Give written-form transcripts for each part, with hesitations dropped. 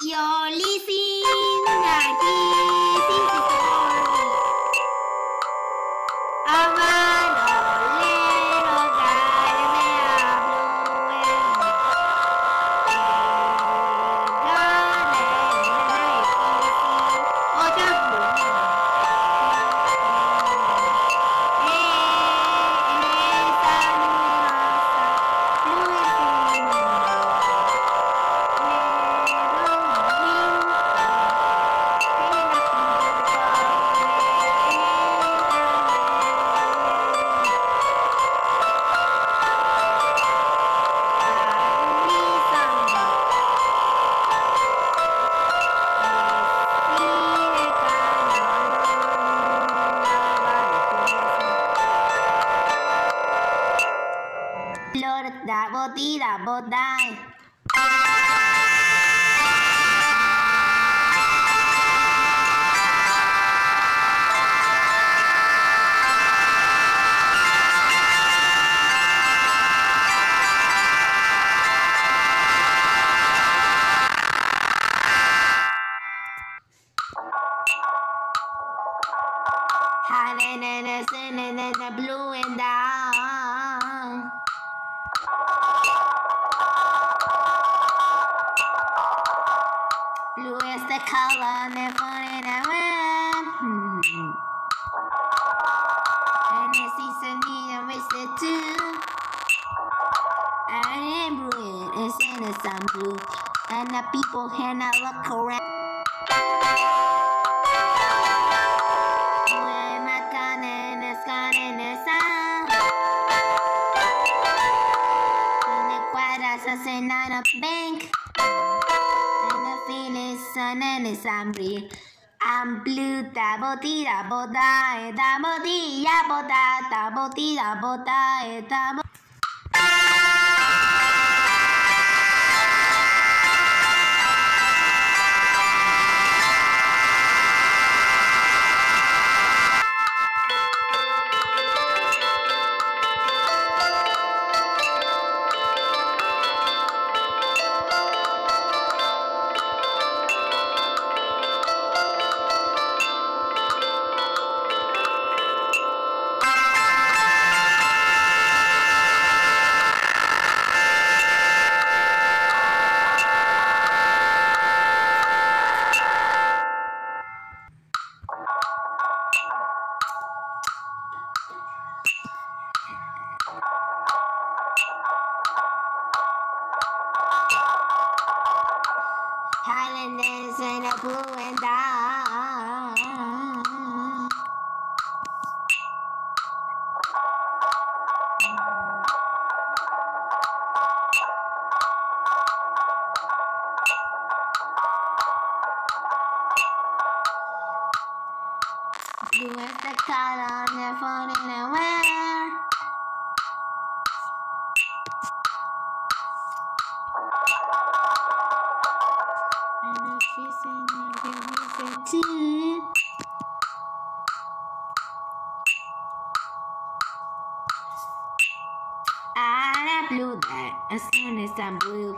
You're listening aquí, this is the story of an old little guy that they are blue and just blue. Double D, double die. Hiding in the sun and in the blue and down. Blue is the color they're falling around. And the season near is the two. And blue is in the sun blue. And the people here now look around. Where my gun and the sky and the sun. In the quiet as I say not a bank. Sun and it's angry. I'm blue, double D, double die, double D, double da, double D, double die, double. Highlanders in a blue and down. Blue is the color they're falling away. I blue that as soon as I'm blue.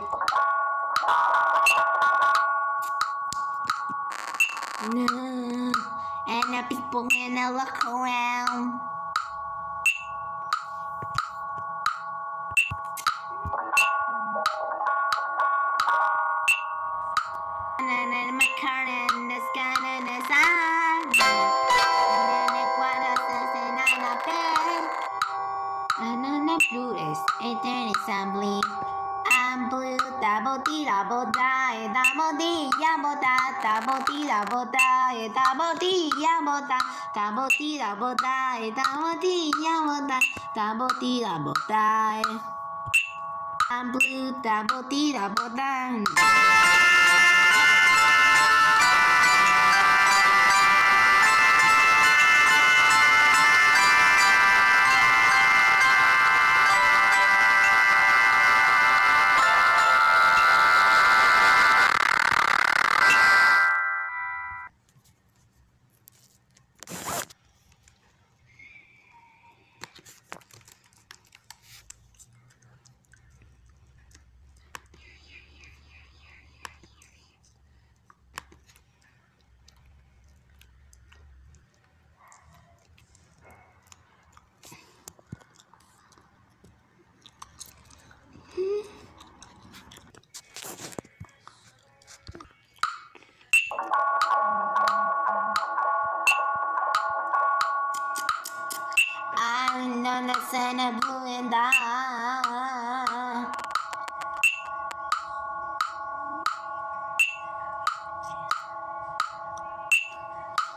No, and the people in the look around. And my car and the sky and the sun. And then the water says and I'm a bed. And then the blue is eternity assembly. I'm blue, double D, double die, double D, double da, double D, double die, double D, double da, double D, double die, double D, double da, double D, double die. I'm blue, double D, double die.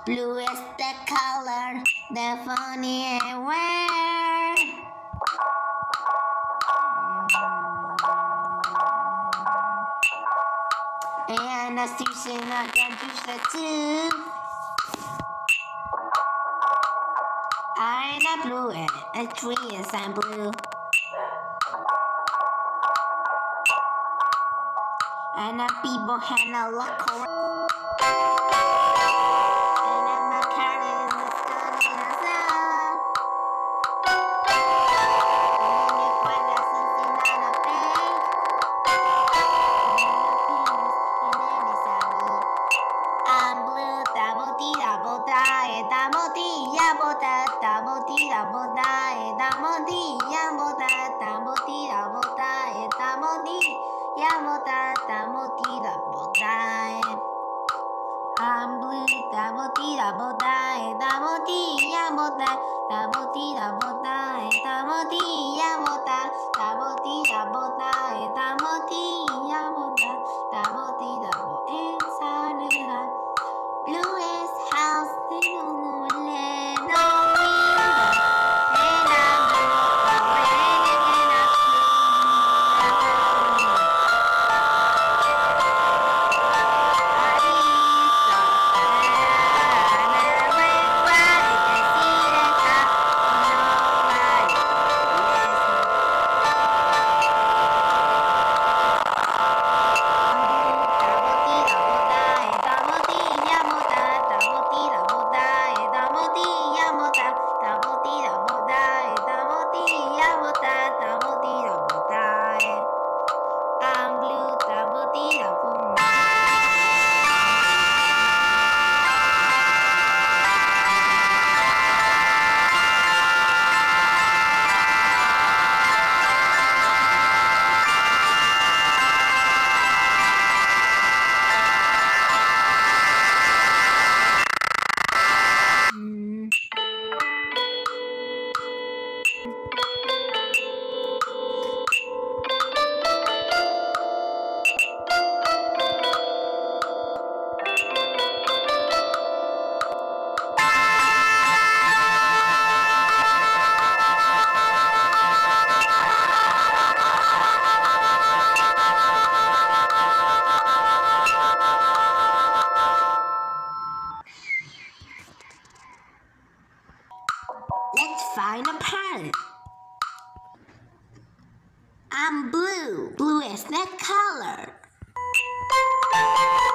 Blue is the color, the funny wear. And the station I can choose the two. I'm a blue and a tree is I'm blue. And the people had a look around. And then my car is standing outside. And then cuando se cenan a bed. And then it's a me. I'm blue, double D, double die, double D, double da, double D, double die, double D, double da, double D, double die, double D, double da, double D, double die. I'm blue, double D, double die, double D, double da, double D, double die, double D, double da, double D, double die, double D, double da, double D, double inside the heart. Blue is house, they don't know what land on me. And I'm blue, and I'm blue, double D, double Let's find a parrot. I'm blue. Blue is the color.